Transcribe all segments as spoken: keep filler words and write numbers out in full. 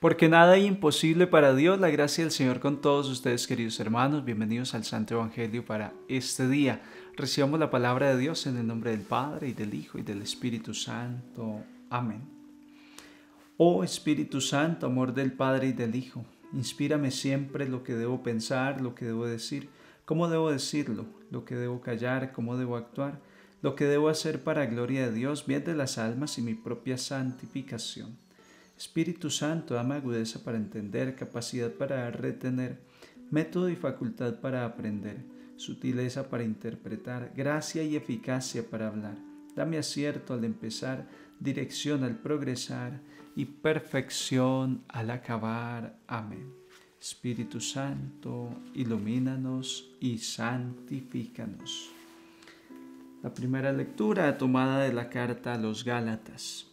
Porque nada hay imposible para Dios. La gracia del Señor con todos ustedes, queridos hermanos. Bienvenidos al Santo Evangelio para este día. Recibamos la palabra de Dios en el nombre del Padre, y del Hijo, y del Espíritu Santo. Amén. Oh Espíritu Santo, amor del Padre y del Hijo, inspírame siempre lo que debo pensar, lo que debo decir, cómo debo decirlo, lo que debo callar, cómo debo actuar, lo que debo hacer para gloria de Dios, bien de las almas y mi propia santificación. Espíritu Santo, dame agudeza para entender, capacidad para retener, método y facultad para aprender, sutileza para interpretar, gracia y eficacia para hablar. Dame acierto al empezar, dirección al progresar y perfección al acabar. Amén. Espíritu Santo, ilumínanos y santifícanos. La primera lectura tomada de la carta a los Gálatas.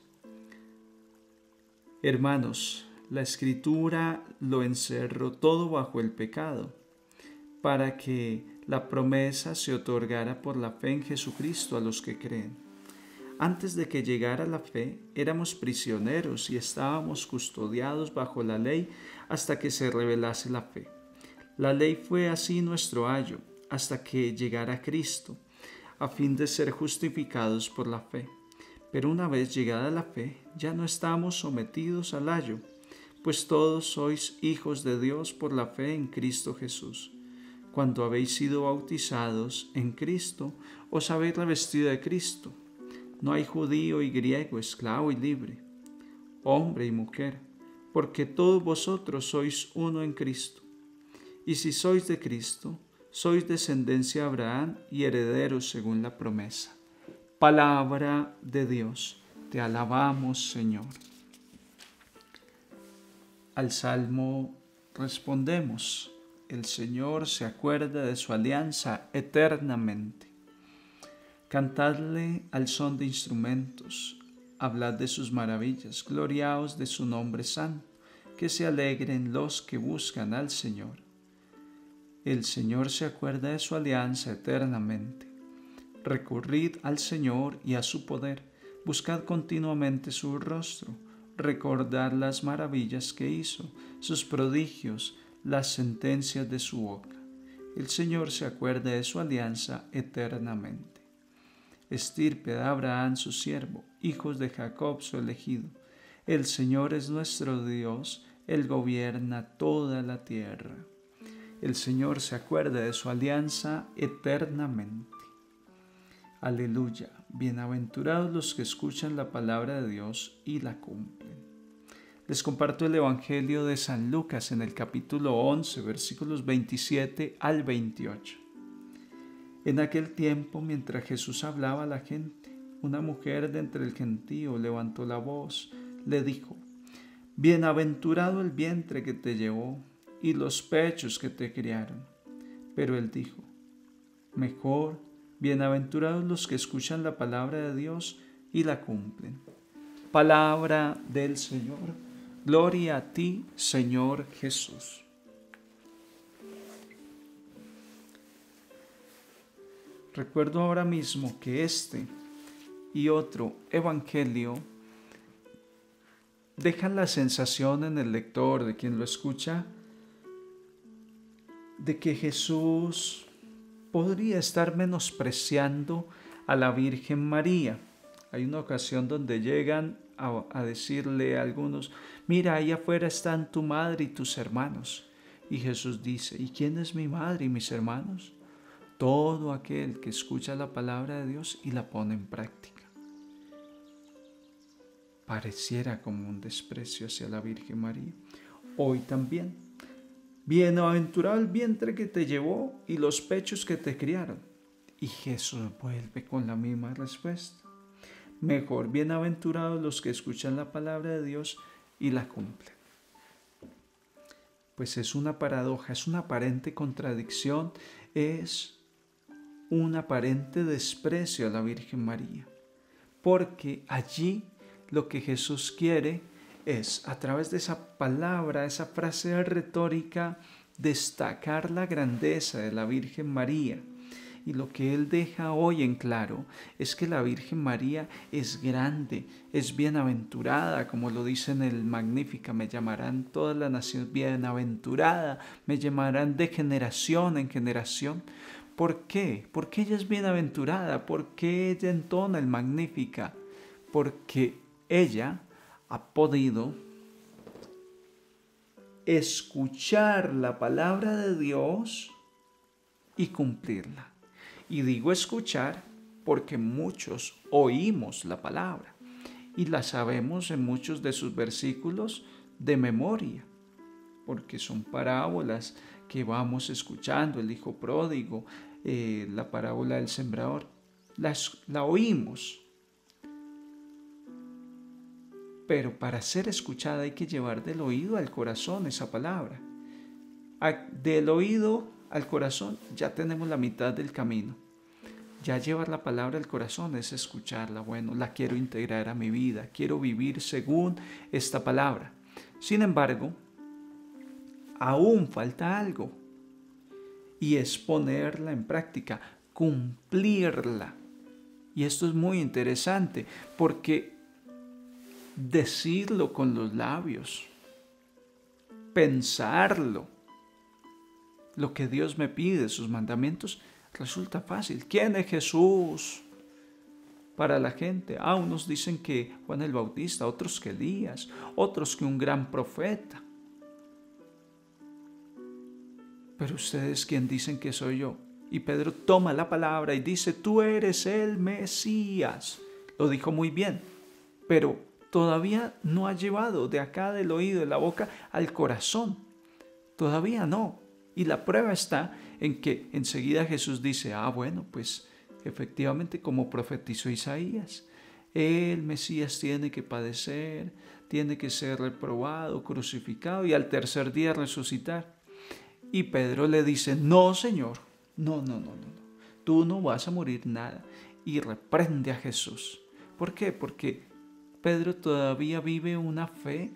Hermanos, la Escritura lo encerró todo bajo el pecado, para que la promesa se otorgara por la fe en Jesucristo a los que creen. Antes de que llegara la fe, éramos prisioneros y estábamos custodiados bajo la ley hasta que se revelase la fe. La ley fue así nuestro ayo, hasta que llegara Cristo, a fin de ser justificados por la fe. Pero una vez llegada la fe, ya no estamos sometidos al ayo, pues todos sois hijos de Dios por la fe en Cristo Jesús. Cuando habéis sido bautizados en Cristo, os habéis revestido de Cristo. No hay judío y griego, esclavo y libre, hombre y mujer, porque todos vosotros sois uno en Cristo. Y si sois de Cristo, sois descendencia de Abraham y herederos según la promesa. Palabra de Dios, te alabamos, Señor. Al Salmo respondemos: el Señor se acuerda de su alianza eternamente. Cantadle al son de instrumentos, hablad de sus maravillas, gloriaos de su nombre santo, que se alegren los que buscan al Señor. El Señor se acuerda de su alianza eternamente. Recurrid al Señor y a su poder, buscad continuamente su rostro, recordad las maravillas que hizo, sus prodigios, las sentencias de su boca. El Señor se acuerda de su alianza eternamente. Estirpe de Abraham su siervo, hijos de Jacob su elegido. El Señor es nuestro Dios, Él gobierna toda la tierra. El Señor se acuerda de su alianza eternamente. Aleluya, bienaventurados los que escuchan la palabra de Dios y la cumplen. Les comparto el Evangelio de San Lucas en el capítulo once, versículos veintisiete al veintiocho. En aquel tiempo, mientras Jesús hablaba a la gente, una mujer de entre el gentío levantó la voz, le dijo: Bienaventurado el vientre que te llevó y los pechos que te criaron. Pero él dijo: Mejor, bienaventurados los que escuchan la palabra de Dios y la cumplen. Palabra del Señor. Gloria a ti, Señor Jesús. Recuerdo ahora mismo que este y otro evangelio dejan la sensación en el lector, de quien lo escucha, de que Jesús podría estar menospreciando a la Virgen María. Hay una ocasión donde llegan a, a decirle a algunos: mira, ahí afuera están tu madre y tus hermanos. Y Jesús dice: ¿y quién es mi madre y mis hermanos? Todo aquel que escucha la palabra de Dios y la pone en práctica. Pareciera como un desprecio hacia la Virgen María. Hoy también: bienaventurado el vientre que te llevó y los pechos que te criaron. Y Jesús vuelve con la misma respuesta. Mejor, bienaventurados los que escuchan la palabra de Dios y la cumplen. Pues es una paradoja, es una aparente contradicción, es un aparente desprecio a la Virgen María. Porque allí lo que Jesús quiere es, a través de esa palabra, esa frase retórica, destacar la grandeza de la Virgen María Y lo que él deja hoy en claro es que la Virgen María es grande, es bienaventurada, como lo dice en el Magnífica, me llamarán todas las naciones bienaventurada, me llamarán de generación en generación. ¿Por qué? Porque ella es bienaventurada, porque ella entona el Magnífica, porque ella ha podido escuchar la palabra de Dios y cumplirla. Y digo escuchar porque muchos oímos la palabra y la sabemos en muchos de sus versículos de memoria, porque son parábolas que vamos escuchando, el hijo pródigo, eh, la parábola del sembrador, la, la oímos. Pero para ser escuchada hay que llevar del oído al corazón esa palabra. Del oído al corazón ya tenemos la mitad del camino. Ya llevar la palabra al corazón es escucharla. Bueno, la quiero integrar a mi vida, quiero vivir según esta palabra. Sin embargo, aún falta algo, y es ponerla en práctica, cumplirla. Y esto es muy interesante, porque decirlo con los labios, pensarlo, lo que Dios me pide, sus mandamientos, resulta fácil. ¿Quién es Jesús para la gente? Ah, unos dicen que Juan el Bautista, otros que Elías, otros que un gran profeta. Pero ustedes, ¿quién dicen que soy yo? Y Pedro toma la palabra y dice, tú eres el Mesías. Lo dijo muy bien, pero todavía no ha llevado de acá del oído, de la boca, al corazón. Todavía no. Y la prueba está en que enseguida Jesús dice, ah, bueno, pues efectivamente como profetizó Isaías, el Mesías tiene que padecer, tiene que ser reprobado, crucificado y al tercer día resucitar. Y Pedro le dice, no, Señor, no, no, no, no, no, tú no vas a morir nada. Y reprende a Jesús. ¿Por qué? Porque Pedro todavía vive una fe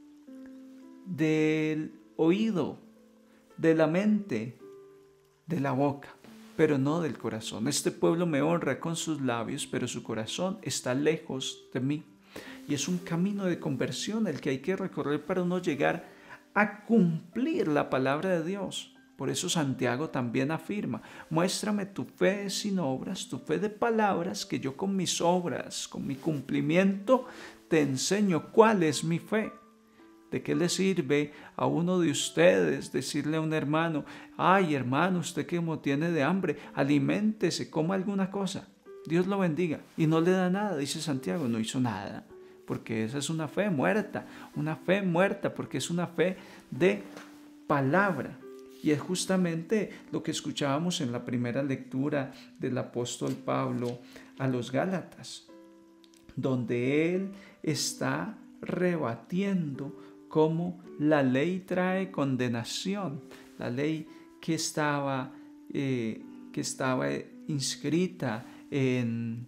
del oído, de la mente, de la boca, pero no del corazón. Este pueblo me honra con sus labios, pero su corazón está lejos de mí. Y es un camino de conversión el que hay que recorrer para uno llegar a cumplir la palabra de Dios. Por eso Santiago también afirma, muéstrame tu fe sin obras, tu fe de palabras, que yo con mis obras, con mi cumplimiento, te enseño cuál es mi fe. ¿De qué le sirve a uno de ustedes decirle a un hermano, ay hermano, usted que como tiene de hambre, aliméntese, coma alguna cosa, Dios lo bendiga, y no le da nada? Dice Santiago, no hizo nada, porque esa es una fe muerta, una fe muerta, porque es una fe de palabra. Y es justamente lo que escuchábamos en la primera lectura del apóstol Pablo a los Gálatas, donde él está rebatiendo cómo la ley trae condenación, la ley que estaba, eh, que estaba inscrita en,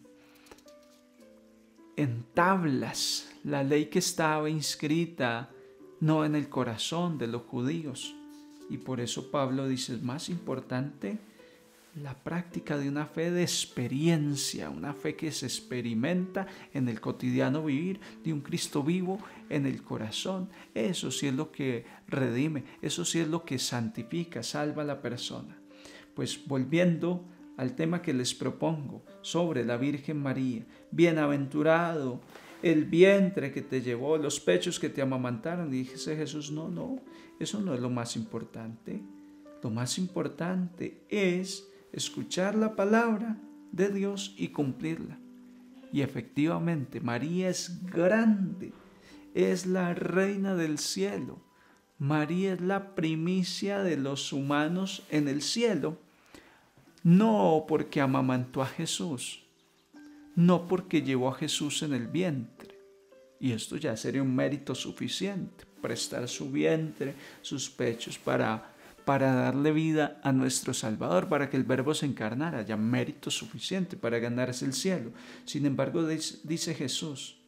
en tablas, la ley que estaba inscrita no en el corazón de los judíos. Y por eso Pablo dice, es más importante la práctica de una fe de experiencia, una fe que se experimenta en el cotidiano vivir, de un Cristo vivo en el corazón. Eso sí es lo que redime, eso sí es lo que santifica, salva a la persona. Pues volviendo al tema que les propongo sobre la Virgen María, bienaventurado el vientre que te llevó, los pechos que te amamantaron. Y dice Jesús, no, no, eso no es lo más importante. Lo más importante es escuchar la palabra de Dios y cumplirla. Y efectivamente, María es grande, es la reina del cielo. María es la primicia de los humanos en el cielo, no porque amamantó a Jesús, no porque llevó a Jesús en el vientre. Y esto ya sería un mérito suficiente, prestar su vientre, sus pechos para, para darle vida a nuestro Salvador, para que el Verbo se encarnara, ya mérito suficiente para ganarse el cielo. Sin embargo, dice Jesús,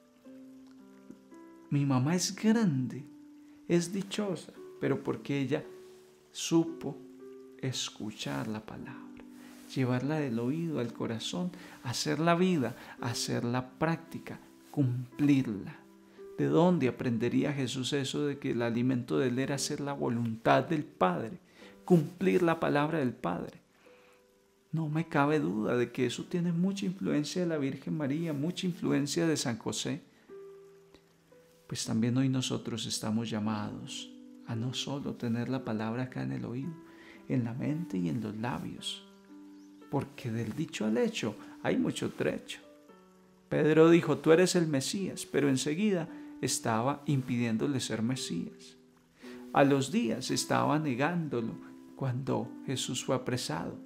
mi mamá es grande, es dichosa, pero porque ella supo escuchar la palabra. llevarla del oído al corazón, hacer la vida, hacer la práctica, cumplirla. ¿De dónde aprendería Jesús eso de que el alimento de él era hacer la voluntad del Padre, cumplir la palabra del Padre? No me cabe duda de que eso tiene mucha influencia de la Virgen María, mucha influencia de San José. Pues también hoy nosotros estamos llamados a no solo tener la palabra acá en el oído, en la mente y en los labios, porque del dicho al hecho hay mucho trecho. Pedro dijo, tú eres el Mesías, pero enseguida estaba impidiéndole ser Mesías. A los días estaba negándolo cuando Jesús fue apresado.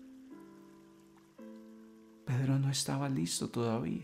Pedro no estaba listo todavía,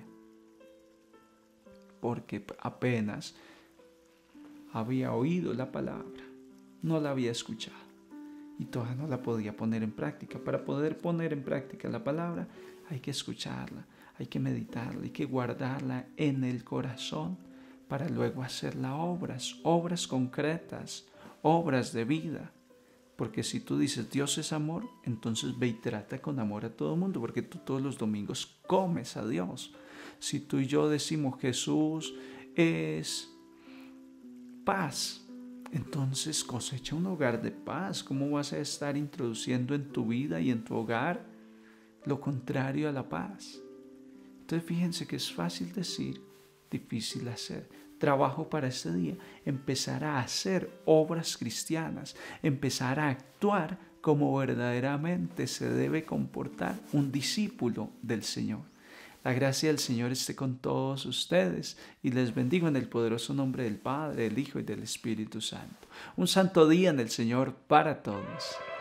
porque apenas había oído la palabra, no la había escuchado y todavía no la podía poner en práctica. Para poder poner en práctica la palabra hay que escucharla, hay que meditarla, hay que guardarla en el corazón para luego hacerla obras, obras concretas, obras de vida. Porque si tú dices Dios es amor, entonces ve y trata con amor a todo el mundo, porque tú todos los domingos comes a Dios. Si tú y yo decimos Jesús es paz, entonces cosecha un hogar de paz. ¿Cómo vas a estar introduciendo en tu vida y en tu hogar lo contrario a la paz? Entonces fíjense que es fácil decir, difícil hacer. Trabajo para este día, empezar a hacer obras cristianas, empezar a actuar como verdaderamente se debe comportar un discípulo del Señor. La gracia del Señor esté con todos ustedes y les bendigo en el poderoso nombre del Padre, del Hijo y del Espíritu Santo. Un santo día en el Señor para todos.